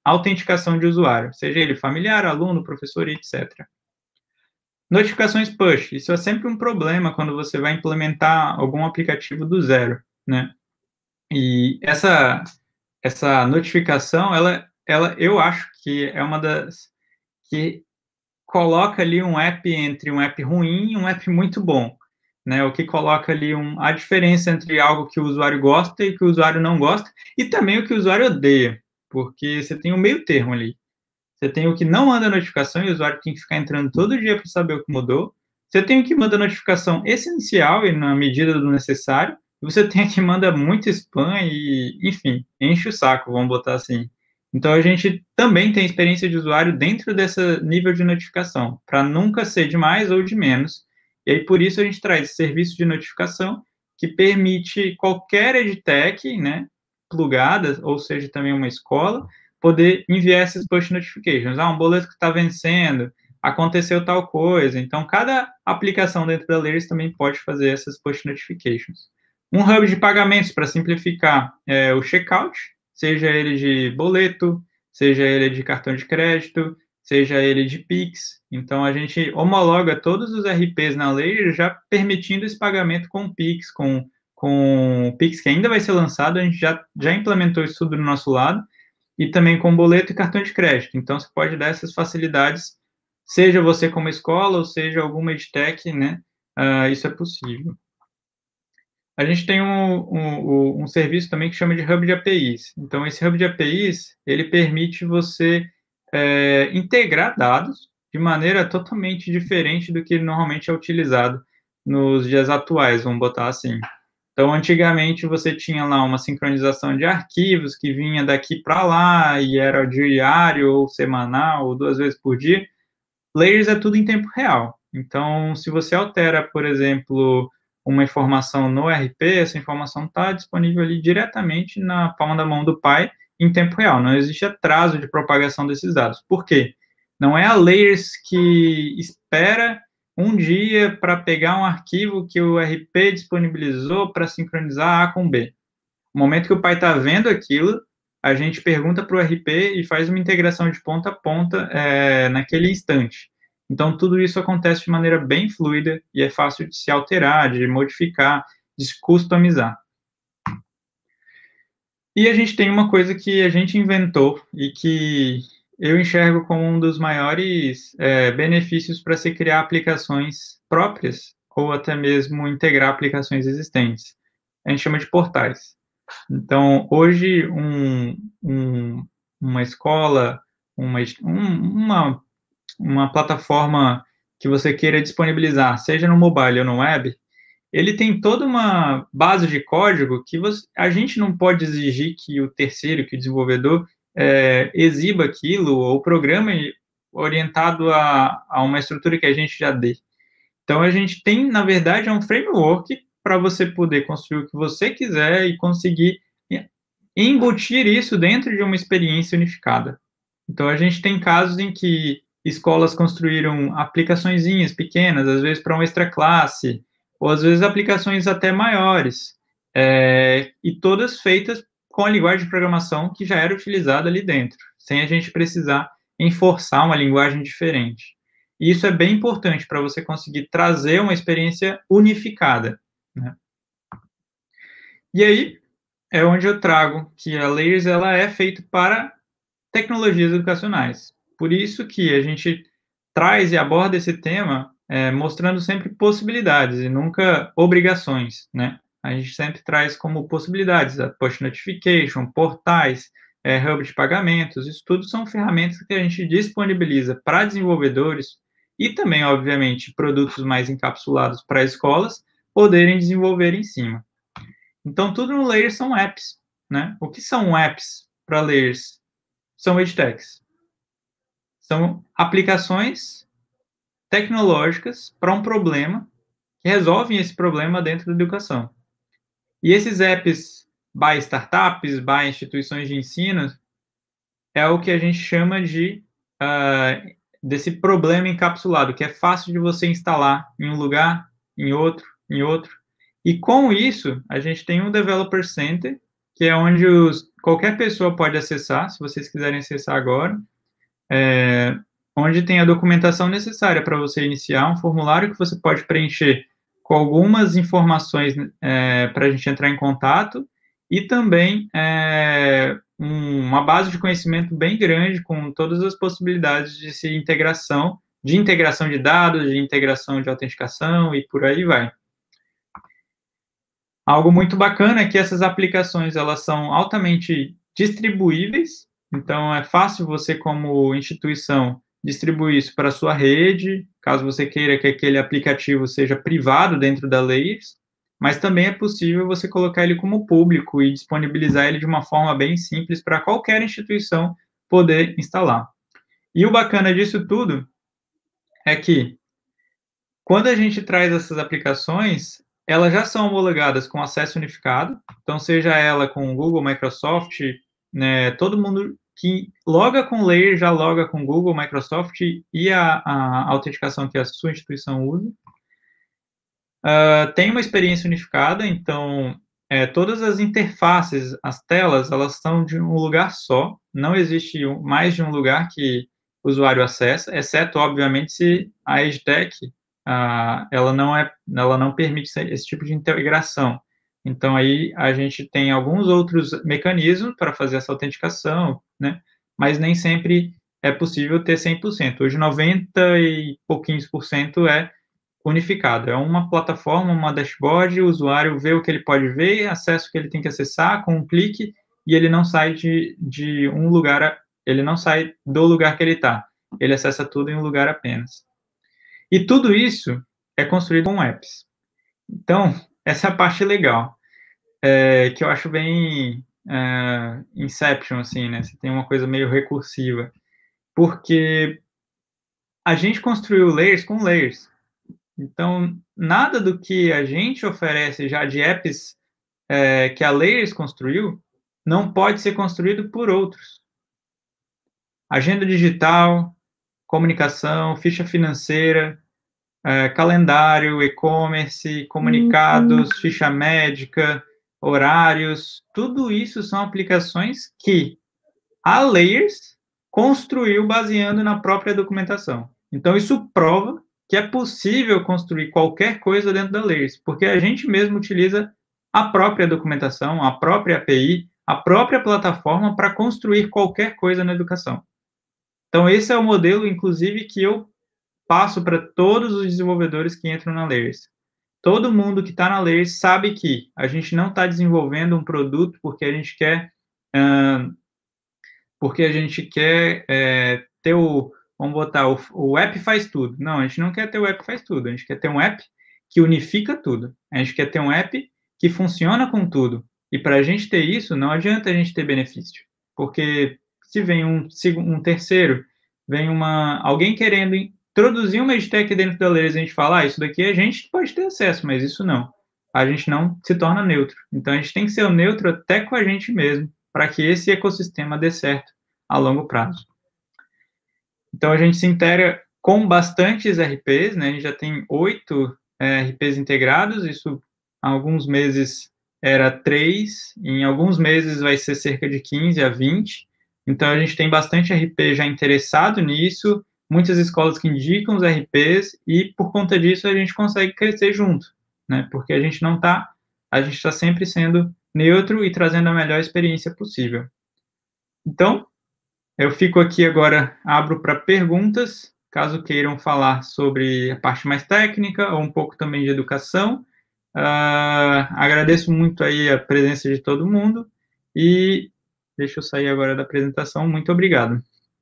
autenticação de usuário, seja ele familiar, aluno, professor, etcétera. Notificações push, isso é sempre um problema quando você vai implementar algum aplicativo do zero, né? E essa, essa notificação, ela, ela, eu acho que é uma das que coloca ali um app entre um app ruim e um app muito bom, né? O que coloca ali um, a diferença entre algo que o usuário gosta e que o usuário não gosta, e também o que o usuário odeia, porque você tem um meio termo ali. Você tem o que não manda notificação e o usuário tem que ficar entrando todo dia para saber o que mudou. Você tem o que manda notificação essencial e na medida do necessário. E você tem o que manda muito spam e, enfim, enche o saco, vamos botar assim. Então, a gente também tem experiência de usuário dentro desse nível de notificação, para nunca ser de mais ou de menos. E aí, por isso, a gente traz serviço de notificação que permite qualquer edtech, né, plugada, ou seja, também uma escola, poder enviar esses push notifications. Ah, um boleto que está vencendo, aconteceu tal coisa. Então, cada aplicação dentro da Layers também pode fazer essas push notifications. Um hub de pagamentos para simplificar é, o checkout, seja ele de boleto, seja ele de cartão de crédito, seja ele de Pix. Então, a gente homologa todos os R Ps na Layers já permitindo esse pagamento com Pix, com, com o Pix que ainda vai ser lançado, a gente já, já implementou isso tudo do nosso lado, e também com boleto e cartão de crédito. Então, você pode dar essas facilidades, seja você como escola, ou seja alguma edtech, né? Uh, isso é possível. A gente tem um, um, um serviço também que chama de Hub de A P Is. Então, esse Hub de A P Is, ele permite você é, integrar dados de maneira totalmente diferente do que normalmente é utilizado nos dias atuais, vamos botar assim. Então, antigamente, você tinha lá uma sincronização de arquivos que vinha daqui para lá e era diário ou semanal ou duas vezes por dia. Layers é tudo em tempo real. Então, se você altera, por exemplo, uma informação no R P, essa informação está disponível ali diretamente na palma da mão do pai em tempo real. Não existe atraso de propagação desses dados. Por quê? Não é a Layers que espera um dia para pegar um arquivo que o R P disponibilizou para sincronizar A com B. No momento que o pai está vendo aquilo, a gente pergunta para o R P e faz uma integração de ponta a ponta é, naquele instante. Então, tudo isso acontece de maneira bem fluida e é fácil de se alterar, de modificar, de se customizar. E a gente tem uma coisa que a gente inventou e que eu enxergo como um dos maiores é, benefícios para se criar aplicações próprias ou até mesmo integrar aplicações existentes. A gente chama de portais. Então, hoje, um, um, uma escola, uma, uma, uma plataforma que você queira disponibilizar, seja no mobile ou no web, ele tem toda uma base de código que você, a gente não pode exigir que o terceiro, que o desenvolvedor, é, exiba aquilo ou programe orientado a, a uma estrutura que a gente já dê. Então, a gente tem, na verdade, é um framework para você poder construir o que você quiser e conseguir embutir isso dentro de uma experiência unificada. Então, a gente tem casos em que escolas construíram aplicaçõezinhas pequenas, às vezes para uma extra classe, ou às vezes aplicações até maiores, é, e todas feitas com a linguagem de programação que já era utilizada ali dentro, sem a gente precisar enforçar uma linguagem diferente. E isso é bem importante para você conseguir trazer uma experiência unificada, né? E aí é onde eu trago que a Layers ela é feita para tecnologias educacionais. Por isso que a gente traz e aborda esse tema é, mostrando sempre possibilidades e nunca obrigações, né? A gente sempre traz como possibilidades a push notification, portais, é, hub de pagamentos, isso tudo são ferramentas que a gente disponibiliza para desenvolvedores e também, obviamente, produtos mais encapsulados para escolas poderem desenvolver em cima. Então, tudo no Layers são apps, né? O que são apps para Layers? São edtechs. São aplicações tecnológicas para um problema que resolvem esse problema dentro da educação. E esses apps by startups, by instituições de ensino, é o que a gente chama de uh, desse problema encapsulado, que é fácil de você instalar em um lugar, em outro, em outro. E com isso, a gente tem um Developer Center que é onde os, qualquer pessoa pode acessar, se vocês quiserem acessar agora, é, onde tem a documentação necessária para você iniciar um formulário que você pode preencher com algumas informações é, para a gente entrar em contato, e também é, um, uma base de conhecimento bem grande com todas as possibilidades de se integração, de integração de dados, de integração de autenticação e por aí vai. Algo muito bacana é que essas aplicações elas são altamente distribuíveis, então é fácil você, como instituição, distribuir isso para a sua rede, caso você queira que aquele aplicativo seja privado dentro da Layers, mas também é possível você colocar ele como público e disponibilizar ele de uma forma bem simples para qualquer instituição poder instalar. E o bacana disso tudo é que, quando a gente traz essas aplicações, elas já são homologadas com acesso unificado, então seja ela com Google, Microsoft, né, todo mundo que loga com Layer já loga com Google, Microsoft e a, a autenticação que a sua instituição usa. Uh, tem uma experiência unificada, então é, todas as interfaces, as telas, elas são de um lugar só, não existe mais de um lugar que o usuário acessa, exceto, obviamente, se a EdTech uh, ela, não é, ela não permite esse tipo de integração. Então, aí a gente tem alguns outros mecanismos para fazer essa autenticação, né? Mas nem sempre é possível ter cem por cento. Hoje, noventa e pouquinhos por cento é unificado. É uma plataforma, uma dashboard, o usuário vê o que ele pode ver, acessa o que ele tem que acessar com um clique, e ele não sai de, de um lugar, ele não sai do lugar que ele está. Ele acessa tudo em um lugar apenas. E tudo isso é construído com apps. Então, essa é a parte legal, é, que eu acho bem é, Inception, assim, né? Você tem uma coisa meio recursiva. Porque a gente construiu layers com layers. Então, nada do que a gente oferece já de apps é, que a Layers construiu não pode ser construído por outros. Agenda digital, comunicação, ficha financeira, é, calendário, e-commerce, comunicados, uhum. ficha médica, horários, tudo isso são aplicações que a Layers construiu baseando na própria documentação. Então, isso prova que é possível construir qualquer coisa dentro da Layers, porque a gente mesmo utiliza a própria documentação, a própria A P I, a própria plataforma para construir qualquer coisa na educação. Então, esse é o modelo, inclusive, que eu passo para todos os desenvolvedores que entram na Layers. Todo mundo que está na Layers sabe que a gente não está desenvolvendo um produto porque a gente quer, uh, porque a gente quer é, ter o vamos botar, o, o app faz tudo. Não, a gente não quer ter o app faz tudo. A gente quer ter um app que unifica tudo. A gente quer ter um app que funciona com tudo. E para a gente ter isso, não adianta a gente ter benefício. Porque se vem um, um terceiro, vem uma, alguém querendo introduzir uma EdTech dentro da Layers, a gente fala, ah, isso daqui a gente pode ter acesso, mas isso não. A gente não se torna neutro. Então, a gente tem que ser neutro até com a gente mesmo, para que esse ecossistema dê certo a longo prazo. Então, a gente se integra com bastantes R Ps, né? A gente já tem oito é, R Ps integrados, isso há alguns meses era três, em alguns meses vai ser cerca de quinze a vinte. Então, a gente tem bastante R P já interessado nisso, muitas escolas que indicam os R Ps, e por conta disso a gente consegue crescer junto, né? Porque a gente não está, a gente está sempre sendo neutro e trazendo a melhor experiência possível. Então, eu fico aqui agora, abro para perguntas, caso queiram falar sobre a parte mais técnica ou um pouco também de educação. Uh, agradeço muito aí a presença de todo mundo e deixa eu sair agora da apresentação. Muito obrigado.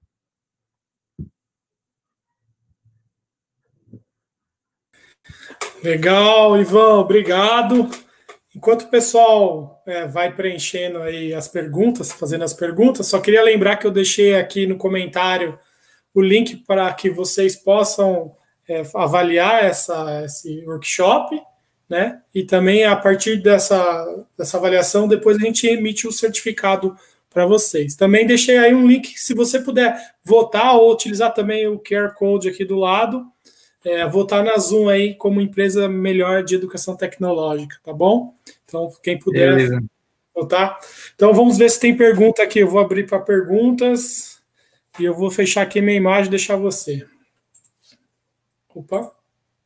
Legal, Ivan, obrigado. Enquanto o pessoal é, vai preenchendo aí as perguntas, fazendo as perguntas, só queria lembrar que eu deixei aqui no comentário o link para que vocês possam é, avaliar essa, esse workshop, né? E também, a partir dessa, dessa avaliação, depois a gente emite o certificado para vocês. Também deixei aí um link, se você puder votar ou utilizar também o Q R Code aqui do lado, É, votar na Zoom aí como empresa melhor de educação tecnológica, tá bom? Então, quem puder, Beleza. Então, tá? Então vamos ver se tem pergunta aqui. Eu vou abrir para perguntas e eu vou fechar aqui minha imagem e deixar você. Opa.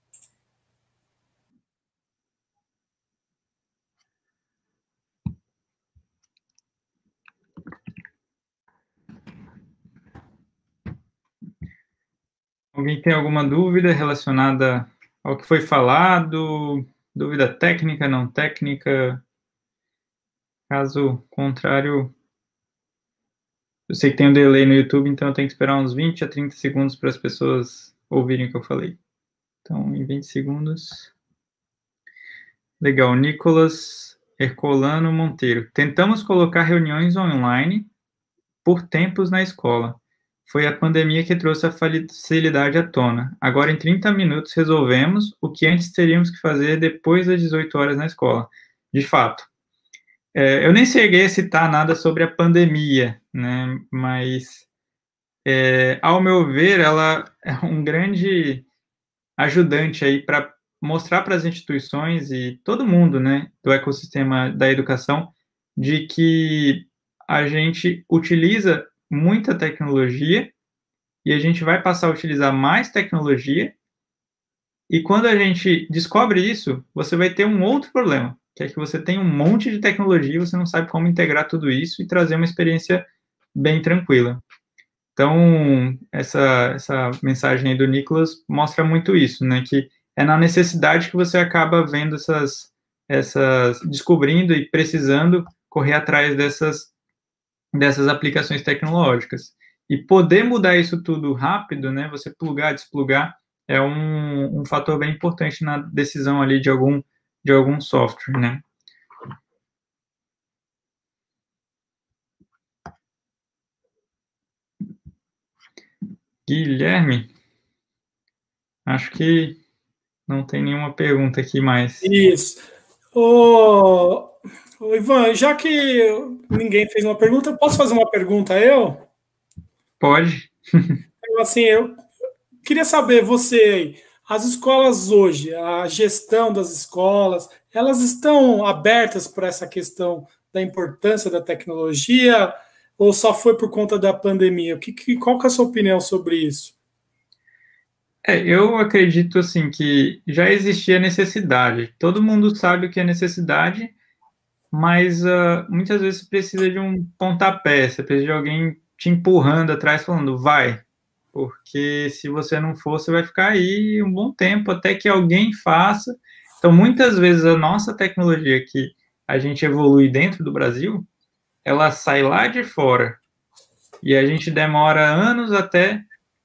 Alguém tem alguma dúvida relacionada ao que foi falado? Dúvida técnica, não técnica? Caso contrário, eu sei que tem um delay no YouTube, então eu tenho que esperar uns vinte a trinta segundos para as pessoas ouvirem o que eu falei. Então, em vinte segundos. Legal. Nicolas Hercolano Monteiro. Tentamos colocar reuniões online por tempos na escola. Foi a pandemia que trouxe a facilidade à tona. Agora, em trinta minutos, resolvemos o que antes teríamos que fazer depois das dezoito horas na escola. De fato. É, eu nem cheguei a citar nada sobre a pandemia, né? Mas, é, ao meu ver, ela é um grande ajudante aí para mostrar para as instituições e todo mundo, né, do ecossistema da educação, de que a gente utiliza muita tecnologia e a gente vai passar a utilizar mais tecnologia. E quando a gente descobre isso, você vai ter um outro problema, que é que você tem um monte de tecnologia e você não sabe como integrar tudo isso e trazer uma experiência bem tranquila. Então, essa, essa mensagem aí do Nicolas mostra muito isso, né, que é na necessidade que você acaba vendo essas, essas, descobrindo e precisando correr atrás dessas, dessas aplicações tecnológicas. E poder mudar isso tudo rápido, né, você plugar, desplugar, é um, um fator bem importante na decisão ali de algum, de algum software, né. Guilherme, acho que não tem nenhuma pergunta aqui mais. Isso. Ô, ô, Ivan, já que ninguém fez uma pergunta, eu posso fazer uma pergunta eu? Pode. Então, assim, eu queria saber, você, as escolas hoje, a gestão das escolas, elas estão abertas para essa questão da importância da tecnologia ou só foi por conta da pandemia? O que, que- qual que é a sua opinião sobre isso? É, eu acredito assim que já existia necessidade. Todo mundo sabe o que é necessidade, mas uh, muitas vezes você precisa de um pontapé, você precisa de alguém te empurrando atrás, falando, vai, porque se você não for, você vai ficar aí um bom tempo até que alguém faça. Então, muitas vezes a nossa tecnologia que a gente evolui dentro do Brasil, ela sai lá de fora e a gente demora anos até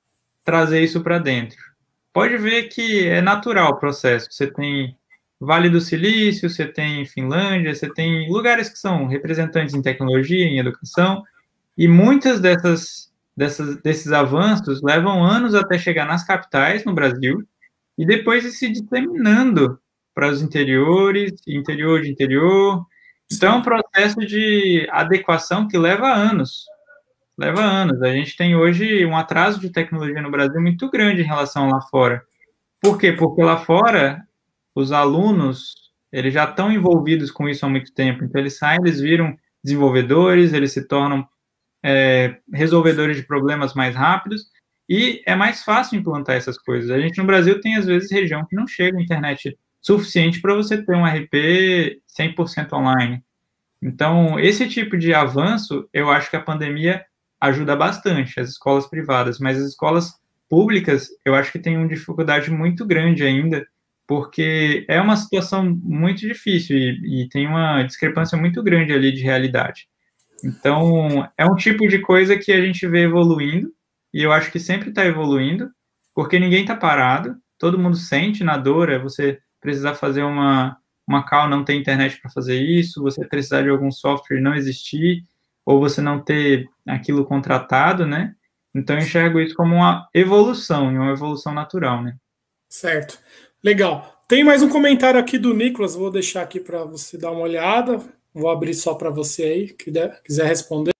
trazer isso para dentro. Pode ver que é natural o processo. Você tem Vale do Silício, você tem Finlândia, você tem lugares que são representantes em tecnologia, em educação, e muitas dessas, dessas desses avanços levam anos até chegar nas capitais no Brasil e depois ir se disseminando para os interiores, interior de interior. Então, é um processo de adequação que leva anos. Leva anos. A gente tem hoje um atraso de tecnologia no Brasil muito grande em relação lá fora. Por quê? Porque lá fora, os alunos, eles já estão envolvidos com isso há muito tempo. Então, eles saem, eles viram desenvolvedores, eles se tornam é, resolvedores de problemas mais rápidos e é mais fácil implantar essas coisas. A gente no Brasil tem, às vezes, região que não chega a internet suficiente para você ter um R P cem por cento online. Então, esse tipo de avanço, eu acho que a pandemia ajuda bastante as escolas privadas, mas as escolas públicas, eu acho que tem uma dificuldade muito grande ainda, porque é uma situação muito difícil e, e tem uma discrepância muito grande ali de realidade. Então, é um tipo de coisa que a gente vê evoluindo, e eu acho que sempre está evoluindo, porque ninguém está parado, todo mundo sente na dor, é você precisar fazer uma, uma call, não ter internet para fazer isso, você precisar de algum software e não existir, ou você não ter aquilo contratado, né? Então, eu enxergo isso como uma evolução, e uma evolução natural, né? Certo. Legal. Tem mais um comentário aqui do Nicolas, vou deixar aqui para você dar uma olhada. Vou abrir só para você aí, que der- quiser responder.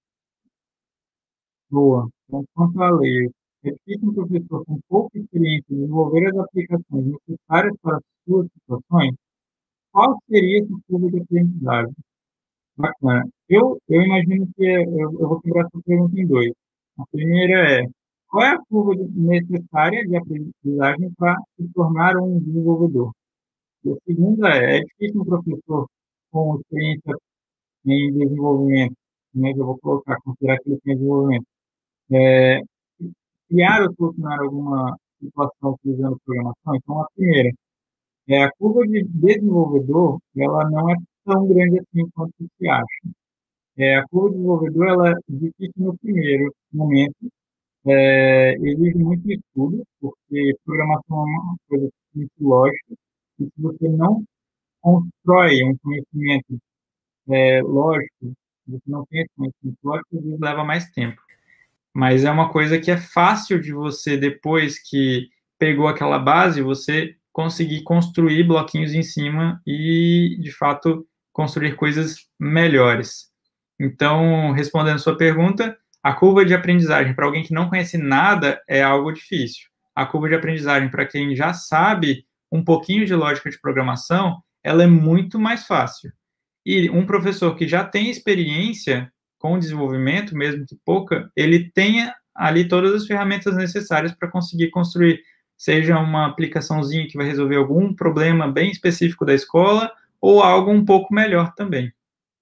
Boa. Então, quanto à lei, repita um professor com pouca experiência em desenvolver as aplicações necessárias para as suas situações, qual seria esse tipo de aprendizagem? Bacana. Eu, eu imagino que é, eu, eu vou quebrar essa pergunta em dois. A primeira é, qual é a curva de- necessária de aprendizagem para se tornar um desenvolvedor? E a segunda é, é difícil um professor com experiência em desenvolvimento, né, que eu vou colocar, considerar que ele tem desenvolvimento, é, criar ou solucionar alguma situação utilizando programação? Então, a primeira, é, a curva de desenvolvedor, ela não é tão grande assim quanto se acha. É, a curva de desenvolvedor, ela é difícil no primeiro momento, é, exige muito estudo, porque programação é uma coisa muito lógica, e se você não constrói um conhecimento é, lógico, você não tem esse conhecimento lógico, às vezes leva mais tempo. Mas é uma coisa que é fácil de você, depois que pegou aquela base, você conseguir construir bloquinhos em cima e, de fato, construir coisas melhores. Então, respondendo a sua pergunta, a curva de aprendizagem para alguém que não conhece nada é algo difícil. A curva de aprendizagem para quem já sabe um pouquinho de lógica de programação, ela é muito mais fácil. E um professor que já tem experiência com o desenvolvimento, mesmo que pouca, ele tenha ali todas as ferramentas necessárias para conseguir construir, seja uma aplicaçãozinha que vai resolver algum problema bem específico da escola, ou algo um pouco melhor também.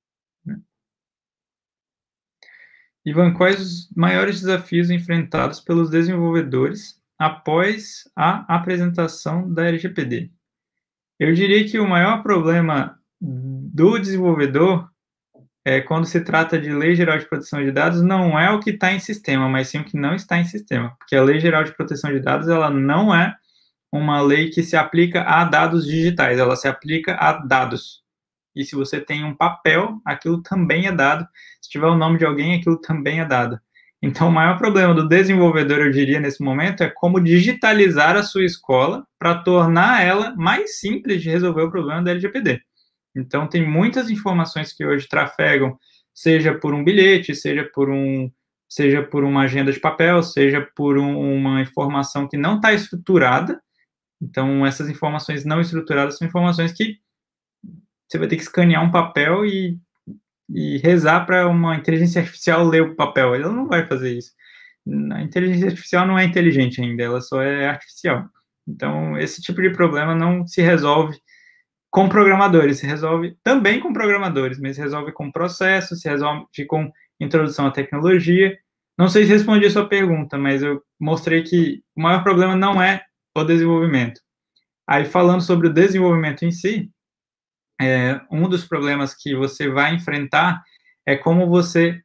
Ivan, quais os maiores desafios enfrentados pelos desenvolvedores após a apresentação da L G P D? Eu diria que o maior problema do desenvolvedor é, quando se trata de Lei Geral de Proteção de Dados, não é o que está em sistema, mas sim o que não está em sistema. Porque a Lei Geral de Proteção de Dados, ela não é uma lei que se aplica a dados digitais, ela se aplica a dados. E se você tem um papel, aquilo também é dado. Se tiver o nome de alguém, aquilo também é dado. Então, o maior problema do desenvolvedor, eu diria, nesse momento, é como digitalizar a sua escola para tornar ela mais simples de resolver o problema da L G P D. Então, tem muitas informações que hoje trafegam, seja por um bilhete, seja por, um, seja por uma agenda de papel, seja por um, uma informação que não está estruturada. Então, essas informações não estruturadas são informações que você vai ter que escanear um papel e, e rezar para uma inteligência artificial ler o papel. Ela não vai fazer isso. A inteligência artificial não é inteligente ainda, ela só é artificial. Então, esse tipo de problema não se resolve com programadores, se resolve também com programadores, mas se resolve com processos, se resolve com introdução à tecnologia. Não sei se respondi a sua pergunta, mas eu mostrei que o maior problema não é o desenvolvimento. Aí, falando sobre o desenvolvimento em si, é, um dos problemas que você vai enfrentar é como você,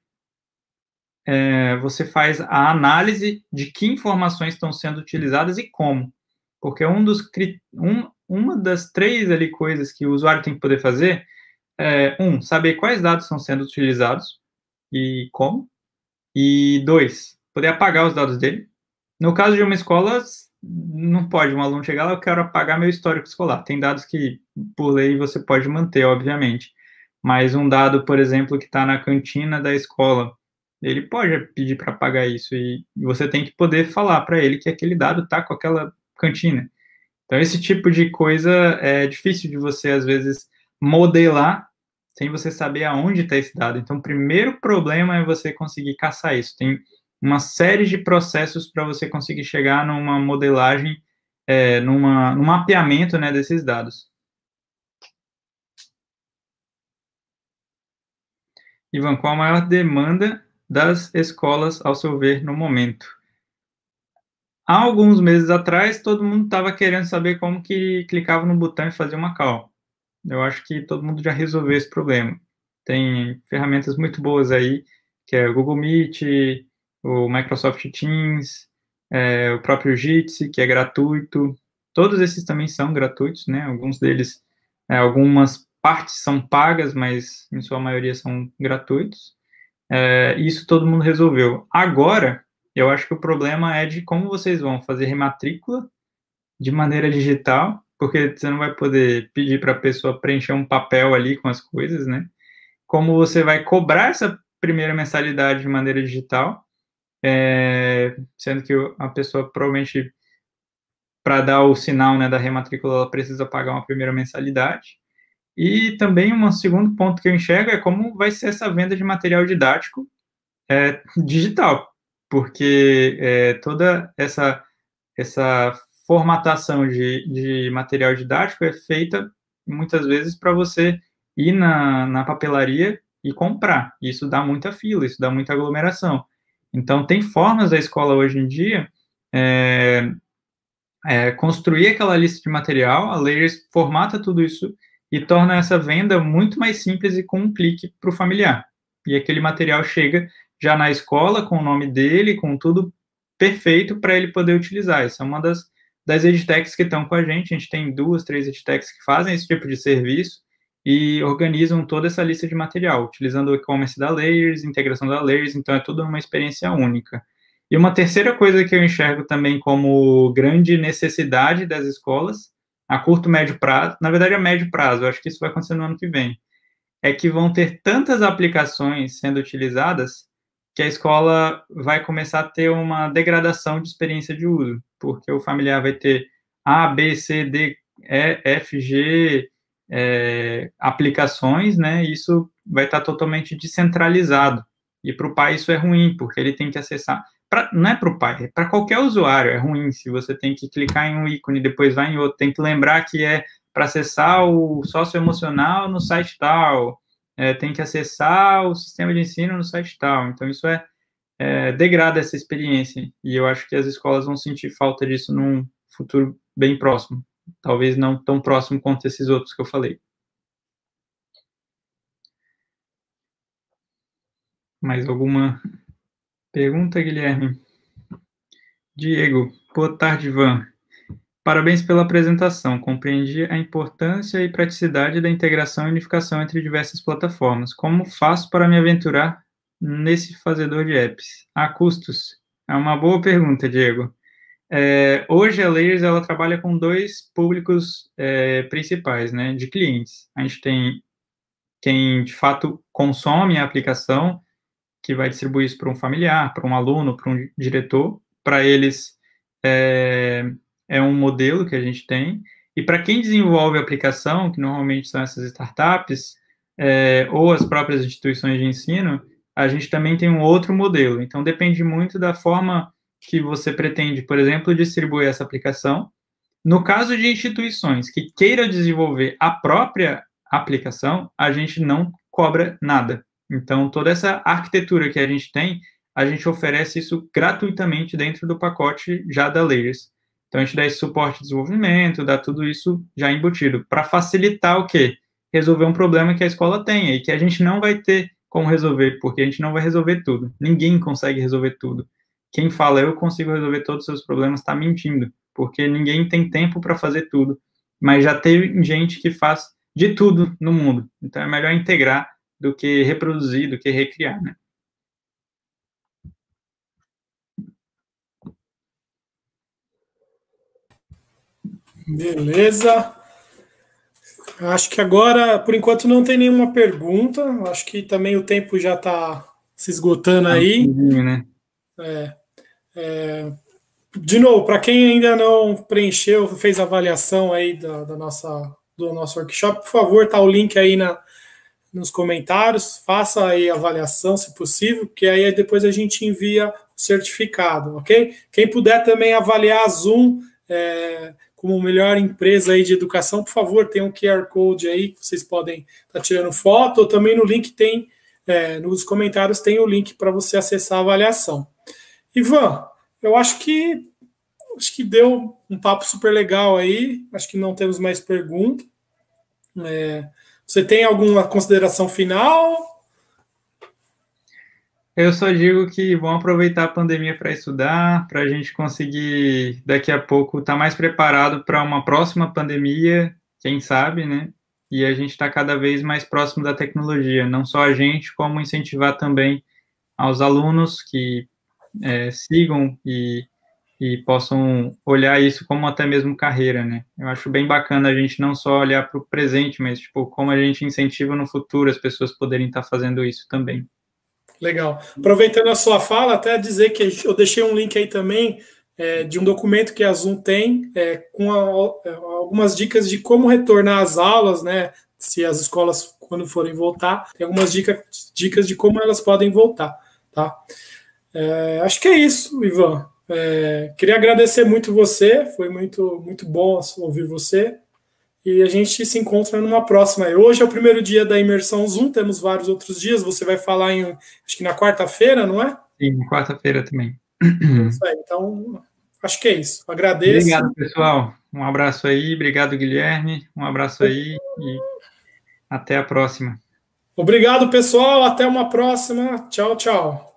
é, você faz a análise de que informações estão sendo utilizadas e como. Porque um dos, um, uma das três ali, coisas que o usuário tem que poder fazer é, um, saber quais dados estão sendo utilizados e como. E dois, poder apagar os dados dele. No caso de uma escola, não pode um aluno chegar lá, eu quero apagar meu histórico escolar. Tem dados que, por lei, você pode manter, obviamente. Mas um dado, por exemplo, que está na cantina da escola, ele pode pedir para apagar isso. E você tem que poder falar para ele que aquele dado está com aquela cantina. Então, esse tipo de coisa é difícil de você, às vezes, modelar sem você saber aonde está esse dado. Então, o primeiro problema é você conseguir caçar isso. Tem uma série de processos para você conseguir chegar numa modelagem, é, numa, num mapeamento, né, desses dados. Ivan, qual a maior demanda das escolas, ao seu ver, no momento? Há alguns meses atrás, todo mundo estava querendo saber como que clicava no botão e fazia uma call. Eu acho que todo mundo já resolveu esse problema. Tem ferramentas muito boas aí, que é o Google Meet, o Microsoft Teams, é, o próprio Jitsi, que é gratuito. Todos esses também são gratuitos, né? Alguns deles, é, algumas partes são pagas, mas em sua maioria são gratuitos. É, isso todo mundo resolveu. Agora, eu acho que o problema é de como vocês vão fazer rematrícula de maneira digital, porque você não vai poder pedir para a pessoa preencher um papel ali com as coisas, né? Como você vai cobrar essa primeira mensalidade de maneira digital, é, sendo que a pessoa provavelmente, para dar o sinal, né, da rematrícula, ela precisa pagar uma primeira mensalidade. E também um segundo ponto que eu enxergo é como vai ser essa venda de material didático é, digital, porque é, toda essa, essa formatação de, de material didático é feita muitas vezes para você ir na, na papelaria e comprar. Isso dá muita fila, isso dá muita aglomeração. Então, tem formas da escola hoje em dia é, é, construir aquela lista de material, a Layers formata tudo isso e torna essa venda muito mais simples e com um clique para o familiar. E aquele material chega já na escola com o nome dele, com tudo perfeito para ele poder utilizar. Essa é uma das, das edtechs que estão com a gente. A gente tem duas, três edtechs que fazem esse tipo de serviço e organizam toda essa lista de material, utilizando o e-commerce da Layers, integração da Layers, então é tudo uma experiência única. E uma terceira coisa que eu enxergo também como grande necessidade das escolas, a curto, médio prazo, na verdade a médio prazo, eu acho que isso vai acontecer no ano que vem, é que vão ter tantas aplicações sendo utilizadas que a escola vai começar a ter uma degradação de experiência de uso, porque o familiar vai ter A, B, C, D, E, F, G é, aplicações, né? E isso vai estar totalmente descentralizado. E para o pai isso é ruim, porque ele tem que acessar. Pra, não é para o pai, é para qualquer usuário. É ruim se você tem que clicar em um ícone, depois vai em outro. Tem que lembrar que é para acessar o socioemocional no site tal, é, tem que acessar o sistema de ensino no site tal. Então, isso é, é degrada essa experiência. E eu acho que as escolas vão sentir falta disso num futuro bem próximo. Talvez não tão próximo quanto esses outros que eu falei. Mais alguma pergunta, Guilherme? Diego, boa tarde, Ivan. Parabéns pela apresentação. Compreendi a importância e praticidade da integração e unificação entre diversas plataformas. Como faço para me aventurar nesse fazedor de apps? Há custos? É uma boa pergunta, Diego. É, hoje a Layers ela trabalha com dois públicos é, principais, né, de clientes. A gente tem quem de fato consome a aplicação, que vai distribuir isso para um familiar, para um aluno, para um diretor. Para eles é, é um modelo que a gente tem. E para quem desenvolve a aplicação, que normalmente são essas startups é, ou as próprias instituições de ensino, a gente também tem um outro modelo. Então depende muito da forma que você pretende, por exemplo, distribuir essa aplicação. No caso de instituições que queiram desenvolver a própria aplicação, a gente não cobra nada. Então, toda essa arquitetura que a gente tem, a gente oferece isso gratuitamente dentro do pacote já da Layers. Então, a gente dá esse suporte de desenvolvimento, dá tudo isso já embutido, para facilitar o quê? Resolver um problema que a escola tenha e que a gente não vai ter como resolver, porque a gente não vai resolver tudo. Ninguém consegue resolver tudo. Quem fala, eu consigo resolver todos os seus problemas, está mentindo, porque ninguém tem tempo para fazer tudo. Mas já teve gente que faz de tudo no mundo. Então, é melhor integrar do que reproduzir, do que recriar, né? Beleza. Acho que agora, por enquanto, não tem nenhuma pergunta. Acho que também o tempo já está se esgotando aí. Né? É, é, de novo, para quem ainda não preencheu, fez a avaliação aí da, da nossa, do nosso workshop, por favor, tá o link aí na, nos comentários. Faça aí a avaliação, se possível, porque aí depois a gente envia o certificado, ok? Quem puder também avaliar a Zoom é, como melhor empresa aí de educação, por favor, tem um Q R Code aí que vocês podem estar tá tirando foto, ou também no link tem, é, nos comentários tem o link para você acessar a avaliação. Ivan, eu acho que acho que deu um papo super legal aí, acho que não temos mais perguntas. É, você tem alguma consideração final? Eu só digo que vão aproveitar a pandemia para estudar, para a gente conseguir, daqui a pouco, estar tá mais preparado para uma próxima pandemia, quem sabe, né? E a gente está cada vez mais próximo da tecnologia, não só a gente, como incentivar também aos alunos que é, sigam e, e possam olhar isso como até mesmo carreira, né? Eu acho bem bacana a gente não só olhar para o presente, mas, tipo, como a gente incentiva no futuro as pessoas poderem estar tá fazendo isso também. Legal. Aproveitando a sua fala, até dizer que eu deixei um link aí também é, de um documento que a Zoom tem é, com a, algumas dicas de como retornar às aulas, né? se as escolas, quando forem voltar, tem algumas dicas, dicas de como elas podem voltar, tá? É, acho que é isso, Ivan. É, queria agradecer muito você, foi muito, muito bom ouvir você. E a gente se encontra numa próxima. Hoje é o primeiro dia da imersão Zoom, temos vários outros dias. Você vai falar em, acho que na quarta-feira, não é? Sim, quarta-feira também. É isso aí. Então, acho que é isso. Agradeço. Obrigado, pessoal. Um abraço aí. Obrigado, Guilherme. Um abraço aí e até a próxima. Obrigado, pessoal. Até uma próxima. Tchau, tchau.